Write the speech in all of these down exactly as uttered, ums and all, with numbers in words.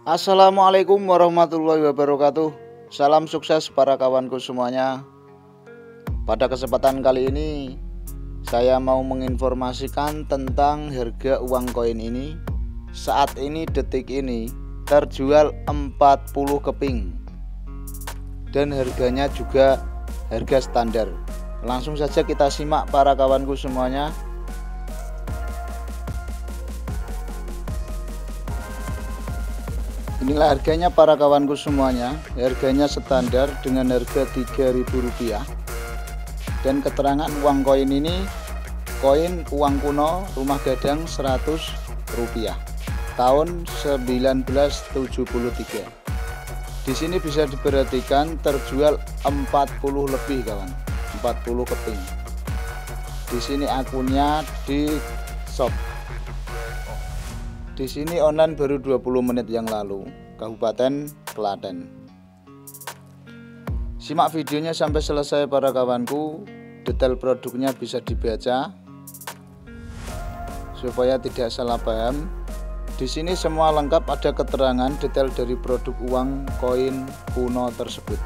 Assalamualaikum warahmatullahi wabarakatuh. Salam sukses para kawanku semuanya. Pada kesempatan kali ini saya mau menginformasikan tentang harga uang koin ini. Saat ini, detik ini terjual empat puluh keping dan harganya juga harga standar. Langsung saja kita simak para kawanku semuanya. Inilah harganya para kawanku semuanya. Harganya standar dengan harga tiga ribu rupiah. Dan keterangan uang koin ini, koin uang kuno rumah gadang seratus rupiah tahun seribu sembilan ratus tujuh puluh tiga. Di sini bisa diperhatikan terjual empat puluh lebih kawan, empat puluh keping. Di sini akunnya di shop. Di sini online baru dua puluh menit yang lalu, Kabupaten Klaten. Simak videonya sampai selesai para kawanku. Detail produknya bisa dibaca supaya tidak salah paham. Di sini semua lengkap, ada keterangan detail dari produk uang koin kuno tersebut.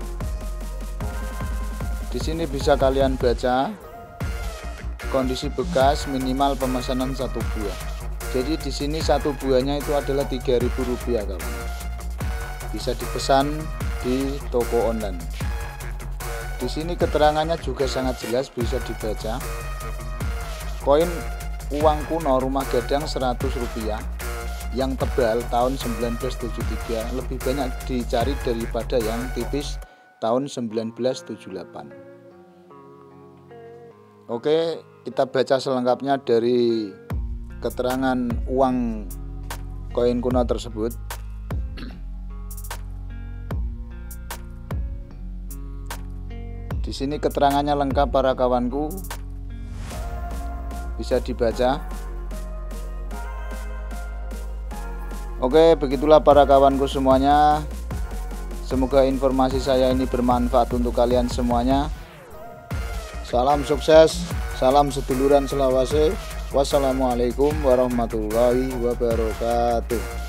Di sini bisa kalian baca kondisi bekas, minimal pemesanan satu buah. Jadi di sini satu buahnya itu adalah tiga ribu rupiah kawan. Bisa dipesan di toko online. Di sini keterangannya juga sangat jelas, bisa dibaca. Koin uang kuno rumah gadang seratus rupiah yang tebal tahun seribu sembilan ratus tujuh puluh tiga lebih banyak dicari daripada yang tipis tahun seribu sembilan ratus tujuh puluh delapan. Oke, kita baca selengkapnya dari keterangan uang koin kuno tersebut. Di sini keterangannya lengkap para kawanku, bisa dibaca. Oke, begitulah para kawanku semuanya. Semoga informasi saya ini bermanfaat untuk kalian semuanya. Salam sukses, salam seduluran selawase. Wassalamualaikum warahmatullahi wabarakatuh.